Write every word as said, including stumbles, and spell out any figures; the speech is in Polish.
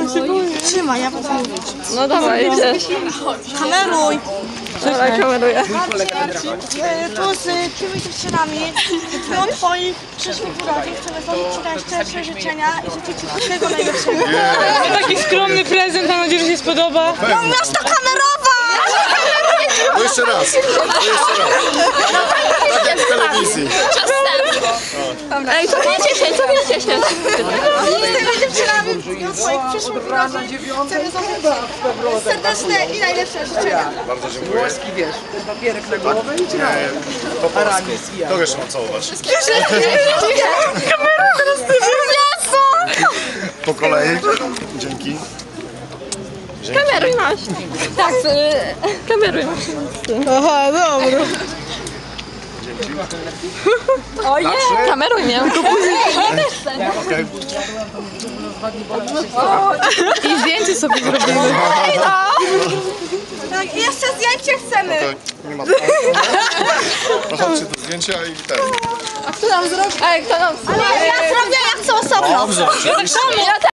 Trzymaj, ja będę mówić. No dawaj, idziesz. Kameruj. Dobra, kameruję. Tu z tymi dziewczynami, my od twoich przyszłych urodzin chcemy złożyć ci najszczersze życzenia i życzyć ci wszystkiego najlepszego. Taki skromny prezent, mam nadzieję, że się spodoba. No miasz to kamerować! To jeszcze raz, to jeszcze raz. Tak jak w telewizji. Ej, co mnie cieszy, co mnie cieszy? Z tymi dziewczynami od twoich przyszłych urodzin chcemy złożyć serdeczne i najlepsze życzenia. Bardzo dziękuję. Wiesz, ten papierek na głowę i Nie, po polsku. Kogo jeszcze mam całować? Kamera teraz ty Po kolei. Dzięki. Kameruj masz. Tak, y, kameruj masz. Aha, dobra. O nie, kameruj mnie. Okay. I zdjęcie sobie zrobimy. Tak, jeszcze zdjęcie chcemy. Okay. Nie ma no chodźcie do zdjęcia i ten. A kto nam zrobi? Ej, kto nam zrobi? Ale ja zrobię, ja chcę osobno. Dobrze, oczywiście. Ja